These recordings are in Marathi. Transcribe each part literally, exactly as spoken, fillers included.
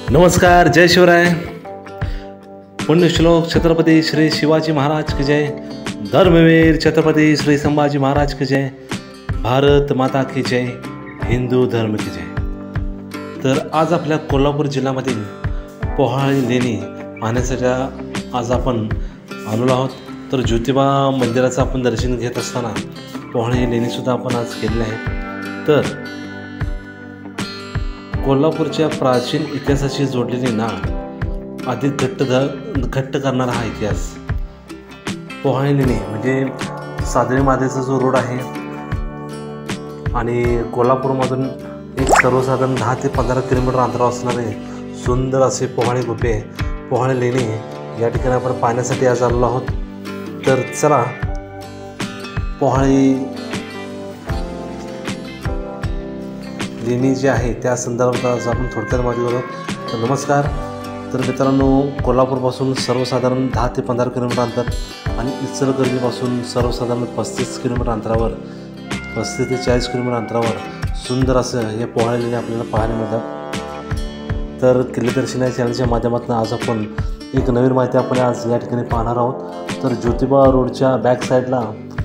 नमस्कार, जय शिवराय. पुण्यश्लोक छत्रपती श्री शिवाजी महाराज की जय. धर्मवीर छत्रपती श्री संभाजी महाराज की जय. भारत माता की जय. हिंदू धर्म की जय. तर आज आपल्या कोल्हापूर जिल्ह्यामधील पोहाळी लेणी पाहण्यासाठी आज आपण आलेलो आहोत. तर ज्योतिबा मंदिराचं आपण दर्शन घेत असताना पोहाळी लेणीसुद्धा आपण आज केलेली आहे. तर कोल्हापूरच्या प्राचीन इतिहासाशी जोडलेली नाळ अधिक घट्ट घट्ट करणारा हा इतिहास. पोहाळी लेणी म्हणजे सादरी मातेचा जो रोड आहे आणि कोल्हापूरमधून एक सर्वसाधारण दहा ते पंधरा किलोमीटर अंतरावर असणारे सुंदर असे पोहाळी गुफे, पोहाळी लेणी या ठिकाणी आपण पाहण्यासाठी आज आलेलो आहोत. तर चला पोहाळी लेणी जी आहे त्या संदर्भात आज आपण थोडक्यात माहिती करू. तर नमस्कार. तर मित्रांनो, कोल्हापूरपासून सर्वसाधारण दहा ते पंधरा किलोमीटर अंतर आणि इचलकरंजीपासून सर्वसाधारण पस्तीस किलोमीटर अंतरावर पस्तीस ते चाळीस किलोमीटर अंतरावर सुंदर असं हे पोहाळी लेणी आपल्याला पाहायला मिळतात. तर किल्ले दर्शन या चॅनलच्या माध्यमातून आज आपण एक नवीन माहिती आपण आज या ठिकाणी पाहणार आहोत. तर ज्योतिबा रोडच्या बॅक साईडला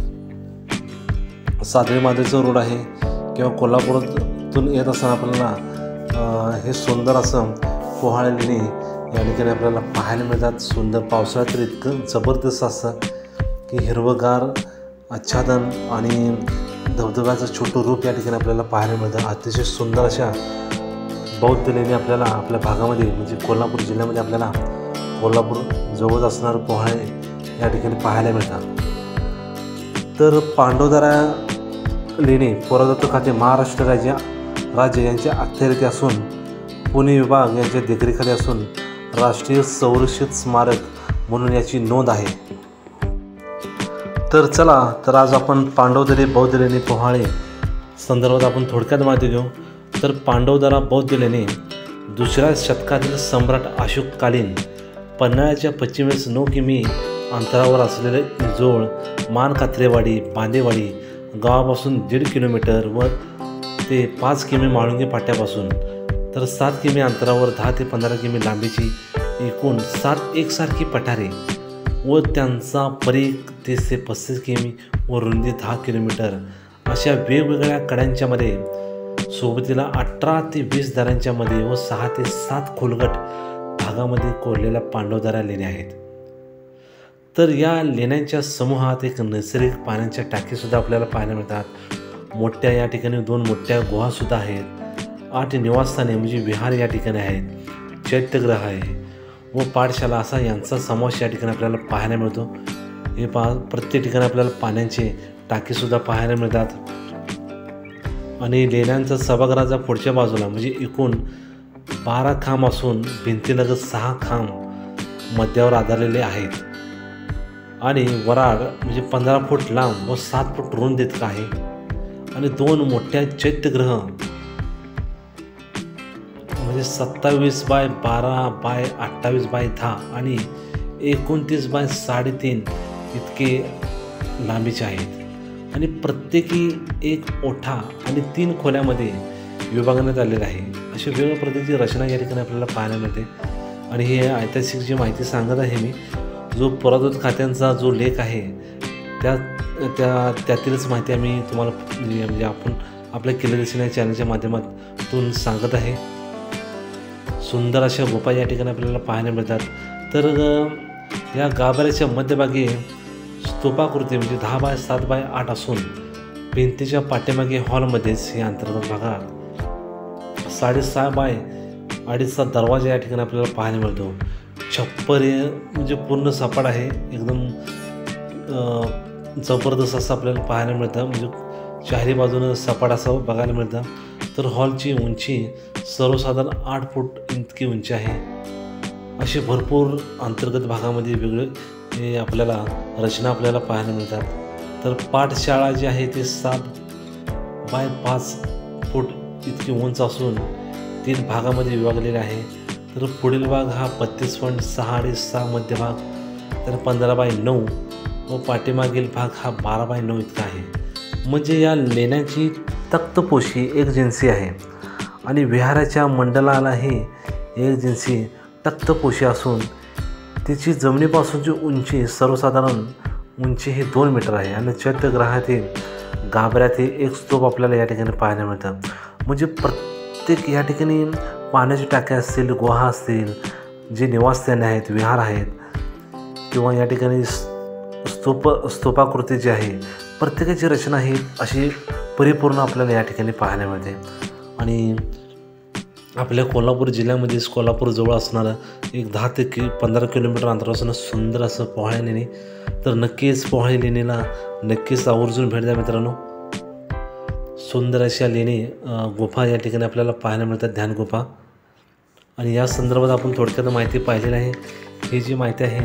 सादरी मातेचा रोड आहे किंवा कोल्हापूरातून येत असताना आपल्याला हे सुंदर असं पोहाळी लेणी या ठिकाणी आपल्याला पाहायला मिळतात. सुंदर पावसाळ्यात तर इतकं जबरदस्त असतं की हिरवंगार आच्छादन आणि धबधब्याचं छोटं रूप या ठिकाणी आपल्याला पाहायला मिळतं. अतिशय सुंदर अशा बौद्ध लेणी आपल्याला आपल्या भागामध्ये म्हणजे कोल्हापूर जिल्ह्यामध्ये आपल्याला कोल्हापूर जवळ असणारं पोहाळे या ठिकाणी पाहायला मिळतात. तर पांडवदरा लेणी पुरातत्व खाते महाराष्ट्र राज्य राज्य यांच्या अखत्यारीत असून पुणे विभाग यांच्या देखरेखीखाली असून राष्ट्रीय संरक्षित स्मारक म्हणून याची नोंद आहे. तर चला तर आज आपण पांडवदरी बौद्ध लेणी पोहाळे संदर्भात आपण थोडक्यात माहिती घेऊ. तर पांडवदरा बौद्ध लेणी दुसऱ्या शतकातील सम्राट अशोककालीन पन्हाळ्याच्या पश्चिमेस नऊ किमी अंतरावर असलेले इंजोळ मानकात्रेवाडी बांदेवाडी गावापासून दीड किलोमीटर व ते पाच किमी माळुंगे पाट्यापासून तर सात किमी अंतरावर दहा ते पंधरा किमी लांबीची एकूण सात एकसारखी पठारे व त्यांचा परीघ तीस ते पस्तीस किमी व रुंदी दहा किलोमीटर अशा वेगवेगळ्या कड्यांच्या मध्ये सोबतीला अठरा ते वीस दऱ्यांच्या मध्ये व सहा ते सात खोलगट भागामध्ये कोरलेल्या पांडवदरा लेण्या आहेत. तर या लेण्यांच्या समूहात एक नैसर्गिक पाण्याच्या टाकीसुद्धा आपल्याला पाहायला मिळतात. मोठ्या या ठिकाणी दोन मोठ्या गुहासुद्धा आहेत. आठ निवासस्थाने म्हणजे विहार या ठिकाणी आहेत. चैत्यग्रह आहे व पाठशाला असा यांचा समावेश या ठिकाणी आपल्याला पाहायला मिळतो. हे पहा, प्रत्येक ठिकाणी आपल्याला पाण्याचे टाकीसुद्धा पाहायला मिळतात. आणि लेण्यांचा सभागृहाचा पुढच्या बाजूला म्हणजे एकूण बारा खांब असून भिंतीलगत सहा खांब मध्यावर आधारलेले आहेत. आणि वराड म्हणजे पंधरा फूट लांब व सात फूट रुंद इतका आहे. आणि दोन मोठ्या चैत्यग्रह म्हणजे सत्तावीस बाय बारा बाय अठ्ठावीस बाय दहा आणि एकोणतीस बाय साडेतीन इतके लांबीचे आहेत. आणि प्रत्येकी एक ओठा आणि तीन खोल्यामध्ये विभागण्यात आलेलं आहे. अशी वेगवेगळ्या पद्धतीची रचना या ठिकाणी आपल्याला पाहायला मिळते. आणि हे ऐतिहासिक जी माहिती सांगत आहे मी, जो पुरातत्व खात्यांचा जो लेख आहे त्या त्या त्यातीलच माहिती आम्ही तुम्हाला म्हणजे आपण आपल्या किल्ले दर्शन या चॅनलच्या माध्यमातून सांगत आहे. सुंदर अशा गुफा या ठिकाणी आपल्याला पाहायला मिळतात. तर या गाभाऱ्याच्या मध्यभागी स्तूपाकृती म्हणजे दहा बाय सात बाय आठ असून भिंतीच्या पाठीमागे हॉलमध्येच हे अंतर्गत भागात साडेसहा बाय अडीचचा दरवाजा या ठिकाणी आपल्याला पाहायला मिळतो. छप्पर म्हणजे पूर्ण सपाट आहे, एकदम जबरदस्त असं आपल्याला पाहायला मिळतं. म्हणजे चारही बाजूनं सपाट असं बघायला मिळतं. तर हॉलची उंची सर्वसाधारण आठ फूट इतकी उंची आहे. असे भरपूर अंतर्गत भागामध्ये वेगळे हे आपल्याला रचना आपल्याला पाहायला मिळतात. तर पाठशाळा जी आहे ती सात बाय पाच फूट इतकी उंच असून तीन भागामध्ये विभागलेले आहे. तर पुढील भाग हा बत्तीस पॉईंट सहा अडीच सहा मध्यभाग तर पंधरा बाय नऊ व पाठीमागील भाग हा बारा बाय नऊ इतका आहे. म्हणजे या लेण्यांची तख्तपोशी एक जिन्सी आहे आणि विहाराच्या मंडलालाही एक जिन्सी तक्तपोशी असून त्याची जमिनीपासूनची उंची सर्वसाधारण उंची ही दोन मीटर आहे आणि चैत्यग्रहातील गाभाऱ्यात एक स्तूप आपल्याला या ठिकाणी पाहायला मिळतं. म्हणजे प्रत्येक या ठिकाणी पाण्याची टाक्या असतील, गुहा असतील, जे निवासस्थाने आहेत, विहार आहेत किंवा या ठिकाणी स्तूप स्तूपाकृती जी आहे प्रत्येकाची रचना ही अशी परिपूर्ण आपल्याला या ठिकाणी पाहायला मिळते. आणि आपल्या कोल्हापूर जिल्ह्यामध्येच कोल्हापूर जवळ असणारं एक दहा ते कि पंधरा किलोमीटर अंतरावर असणं सुंदर असं पोहाळी लेणी. तर नक्कीच पोहाळी लेणीला नक्कीच आवर्जून भेट द्या मित्रांनो. सुंदर अशा लेणी गुफा या ठिकाणी आपल्याला पाहायला मिळतात, ध्यान गुफा. आणि या संदर्भात आपण थोडक्यात माहिती पाहिलेली आहे. ही जी माहिती आहे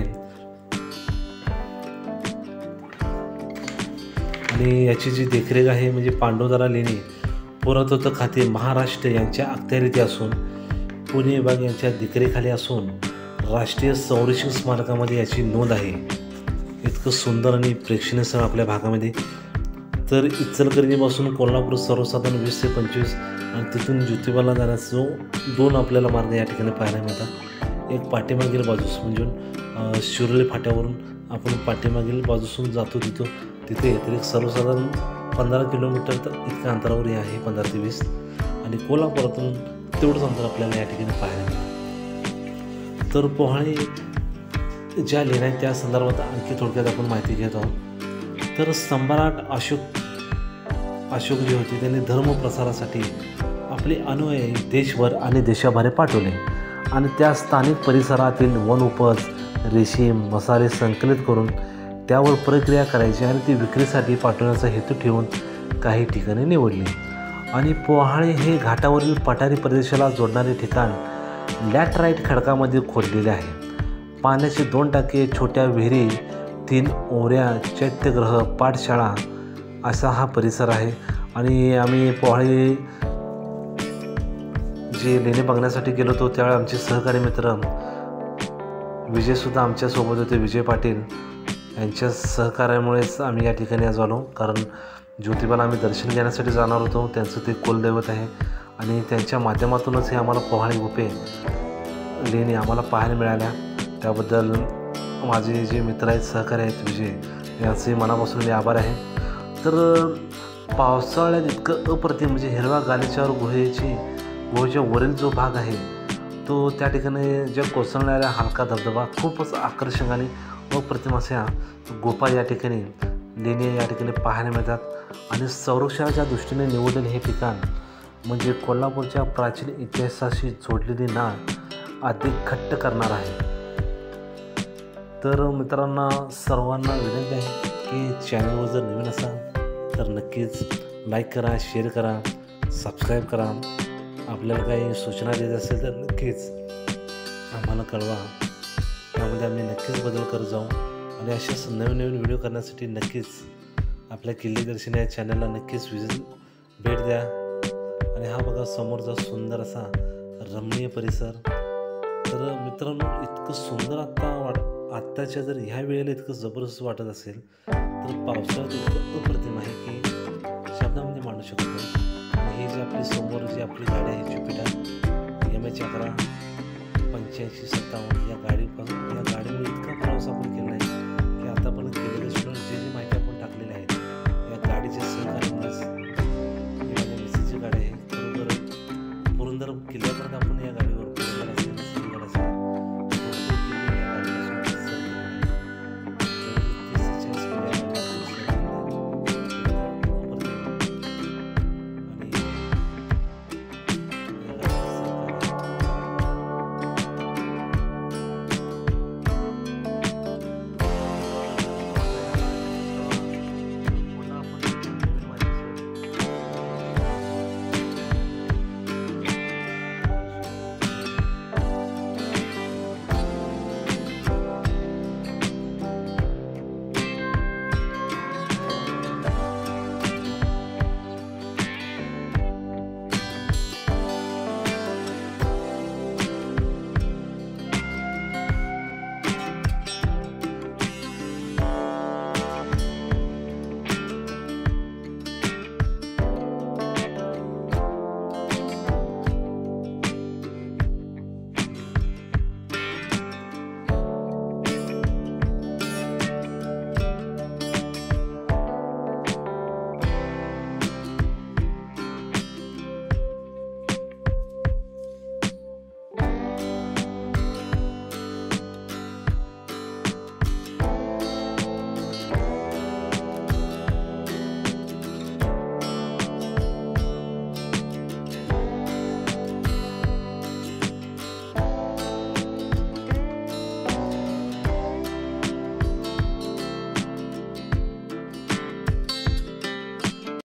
आणि याची जी देखरेख आहे म्हणजे पांडवदारा लेणी पुरातत्व खाते महाराष्ट्र यांच्या अखत्यारीत असून पुणे विभाग यांच्या देखरेखाली असून राष्ट्रीय संरक्षण स्मारकामध्ये याची नोंद आहे. इतकं सुंदर आणि प्रेक्षणीय स्थळ आपल्या भागामध्ये. तर इचलकरंजीपासून कोल्हापूर सर्वसाधारण वीस ते पंचवीस आणि तिथून ज्योतिबाला जाण्याचा जो दोन आपल्याला मार्ग या ठिकाणी पाहायला मिळतात. एक पाठीमागील बाजूस म्हणजे शिरोली फाट्यावरून आपण पाठीमागील बाजूसून जातो तिथं तिथे तर एक सर्वसाधारण पंधरा किलोमीटर तर इतक्या अंतरावर हे आहे, पंधरा ते वीस. आणि कोल्हापुरातून तेवढंच अंतर आपल्याला या ठिकाणी पाहायला मिळतं. तर पोहाळी ज्या लेण्या आहेत त्या संदर्भात आणखी थोडक्यात आपण माहिती घेत आहोत. तर सम्राट अशोक अशोक जे होते त्यांनी धर्म प्रसारासाठी आपले अनुयायी देशभर आणि देशाबाहेर पाठवले आणि त्या स्थानिक परिसरातील वन उपज, रेशीम, मसाले संकलित करून त्यावर प्रक्रिया करायची आणि ती विक्रीसाठी पाठवण्याचा हेतू ठेवून काही ठिकाणे निवडली. आणि पोहाळी हे घाटावरील पठारी प्रदेशाला जोडणारे ठिकाण लॅटराईट खडकामध्ये खोदलेले आहे. पाण्याचे दोन टाके, छोट्या विहिरी, तीन ओऱ्या, चैत्यग्रह, पाठशाळा असा हा परिसर आहे. आणि आम्ही पोहाळी जे लेणी बघण्यासाठी गेलो होतो त्यावेळी आमचे सहकारी मित्र विजयसुद्धा आमच्यासोबत होते, विजय पाटील. यांच्या सहकार्यामुळेच आम्ही या ठिकाणी आज आलो, कारण ज्योतिबाला आम्ही दर्शन घेण्यासाठी जाणार होतो. त्यांचं ते कुलदैवत आहे आणि त्यांच्या माध्यमातूनच हे आम्हाला पोहाळी गुफे लेणी आम्हाला पाहायला मिळाल्या. त्याबद्दल माझे जे मित्र आहेत, सहकारी आहेत, विजय यांचे मनापासून मी आभार आहे. तर पावसाळ्यात इतकं अप्रतिम म्हणजे हिरवा गालीच्यावर गुहेची गुहेच्या वरील जो भाग आहे तो त्या ठिकाणी ज्या कोसळणाऱ्या हलका धबधबा खूपच आकर्षक आणि अप्रतिम अशा गुफा या ठिकाणी लेणी या ठिकाणी पाहायला मिळतात. आणि संरक्षणाच्या दृष्टीने निवडलेले हे ठिकाण म्हणजे कोल्हापूरच्या प्राचीन इतिहासाशी जोडलेली नाळ अधिक घट्ट करणार आहे. तर मित्रांना सर्वांना विनंती आहे की चॅनलवर जर नवीन असाल तर नक्कीच लाईक करा, शेअर करा, सबस्क्राईब करा. आपल्याला काही सूचना देत असेल तर नक्कीच आम्हाला कळवा. त्यामध्ये आम्ही नक्कीच बदल करत जाऊ आणि अशाच नवीन नवीन व्हिडिओ करण्यासाठी नक्कीच आपल्या किल्ले दर्शन या चॅनलला नक्कीच विजिट भेट द्या. आणि हा बघा समोरचा सुंदर असा रमणीय परिसर. तर मित्रांनो इतकं सुंदर आत्ता वाट आत्ताच्या जर ह्या वेळेला इतकं जबरदस्त वाटत असेल तर पावसाळ्यात इतकं अप्रतिम आहे की शब्दामध्ये मांडू शकत नाही. आणि ही जी आपली समोर जी आपली गाडी आहे ज्युपिटर एम एच अकरा पंच्याऐंशी सत्तावन्न या गाडीपासून या गाडीमुळे इतका प्रवास आपण केला आहे